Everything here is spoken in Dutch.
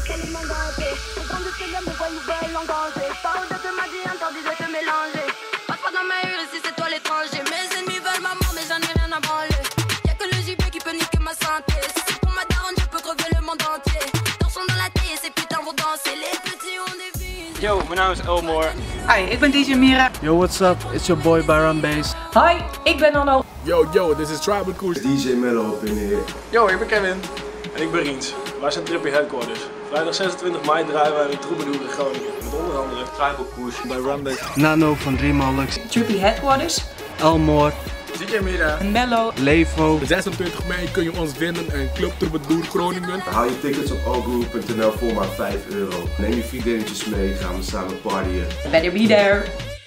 qu'elle est mandatée. Au fond de ses lèvres, me voyous belle en danger. Pas au de ma vie, interdit de te mélanger. Passe pas dans ma rue si c'est toi l'étranger. Mes ennemis veulent ma mort, mais j'en ai rien à branler. Y'a que le JB qui peut niquer ma santé. Si c'est pour ma daronne, je peux crever le monde entier. Torchons dans la taille et ces putains vont danser. Les petits ont des vies. Yo, mijn naam is Elmore. Hi, ik ben DJ Mira. Yo, what's up? It's your boy Byron Bass. Hi, ik ben Anno. Yo, this is Tribal Cool. DJ Mello up in here. Yo, ik ben Kevin. En ik ben Riens. Wij zijn Trippy Headquarters. Vrijdag 26 mei draaien wij in Troubadour in Groningen. Met onder andere Tribal Cool, Byron Bass. Nano van Dreamaholics. Trippy Headquarters. Elmore. DJ Mira. Mello. Levo. 26 mei kun je ons vinden in Club Troubadour Groningen. Haal je tickets op allgroup.nl voor maar €5. Neem je vriendinnetjes mee, gaan we samen partyen. Better be there.